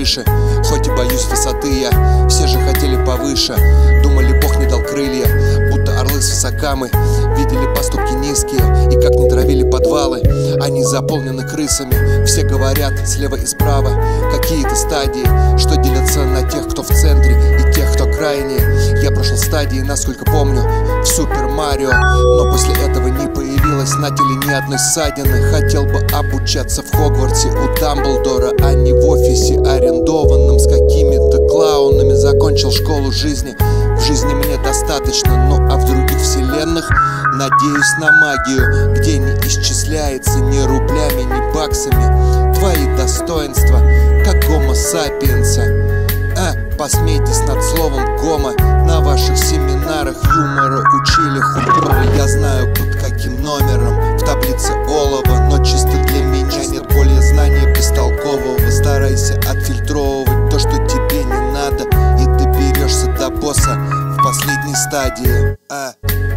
крыши. Хоть и боюсь высоты я, все же хотели повыше. Думали, Бог не дал крылья, будто орлы с высока мы. Видели поступки низкие, и как не травили подвалы, они заполнены крысами. Все говорят слева и справа какие-то стадии, что делятся на тех, кто в центре, и тех, кто крайние. Я прошел стадии, насколько помню, в Супер Марио, но после этого не появилось на теле ни одной ссадины. Хотел бы обучаться в Хогвартсе у Дамблдора, а не в офисе арендованном с какими-то клоунами. Закончил школу жизни, в жизни мне достаточно, ну а в других вселенных надеюсь на магию, где не исчисляется ни рублями, ни баксами твои достоинства, как гомо сапиенса. Посмейтесь над словом гомо. На ваших семинарах юмора учили худого. Я знаю, под каким номером в таблице олова, но чисто для меня нет более знания бестолкового. Старайся отфильтровывать то, что тебе не надо, и доберешься до босса в последней стадии.